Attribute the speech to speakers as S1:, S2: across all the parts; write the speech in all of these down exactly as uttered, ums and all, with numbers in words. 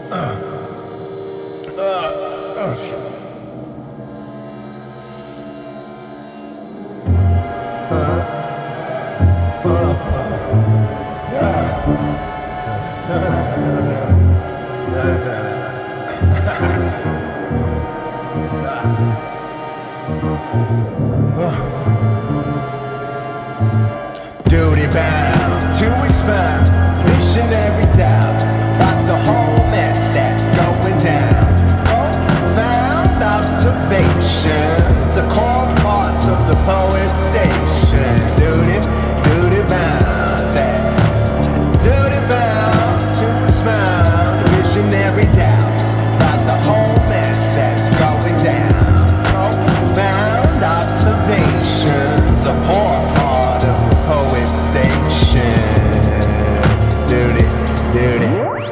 S1: Uh, uh, oh shit. Uh, uh, uh, Duty bound to expound visionary doubts about the whole mess that's going down. Profound observations, a core part of the poet's station. Duty, duty bound, duty bound to expound visionary doubts about the whole mess that's going down. Profound observations, a core part of the poet's station. Duty, duty.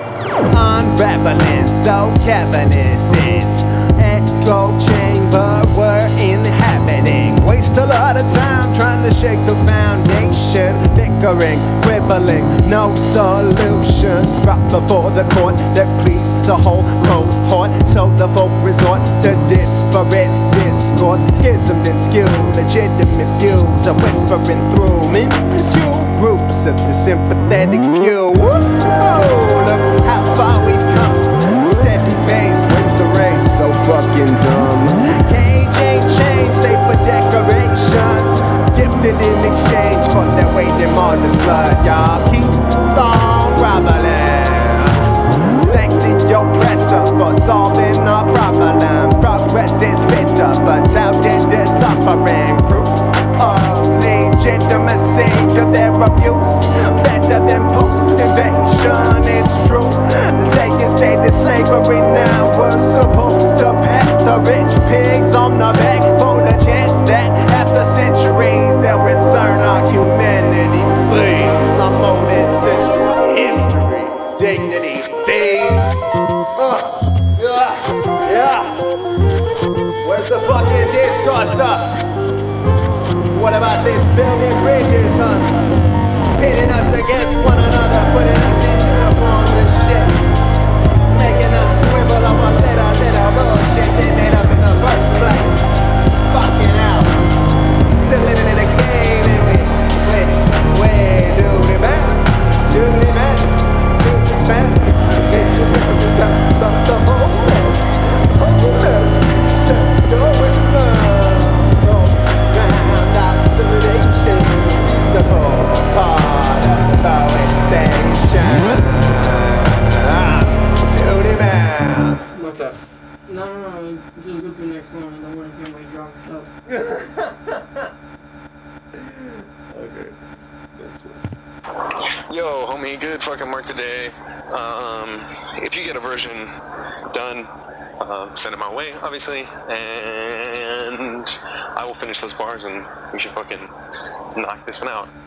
S2: Unraveling, so cavernous this echo chamber we're inhabiting. Waste a lot of time trying to shake the foundation. Bickering, quibbling, no solutions. Brought before the court that please the whole cohort. So the folk resort to disparate discourse. Schism and skew, legitimate views are whispering through minuscule groups of the sympathetic few. Oh, look how far we've come. Steady pace wins the race, so fucking dumb. Cage ain't changed, save for decorations. Gifted in exchange for their weight in martyr's blood. Y'all keep on groveling. Thank the oppressor for solving our problems. Progress is bitter, but out in the suffering. Proof of legitimacy of their abuse. Better than post-invasion, it's true. They can say that slavery now was supposed to pet the rich pigs on the back for the chance that after centuries they'll return our humanity. Please, some old ancestral history, dignity, thieves. Uh, yeah, yeah. Where's the fucking disco stuff? What about this building bridges, huh? Pitting us against one another, putting us in uniforms and shit. Making us quibble over little, little bullshit they made up in the first place. Fucking out. Still living in a cave, and we, we, we do the man, do the man, to expand. Bitch, you never do that, stop the whole mess, whole mess, that's going on. Profound observations, the whole part of the poet station. Duty bound.
S3: What's up? No, no, no, just go to the next one. I don't want to hear my drunk stuff.
S1: Okay, that's what.
S4: Yo, homie, good fucking work today. Um, if you get a version done, uh, send it my way, obviously, and I will finish those bars and we should fucking knock this one out.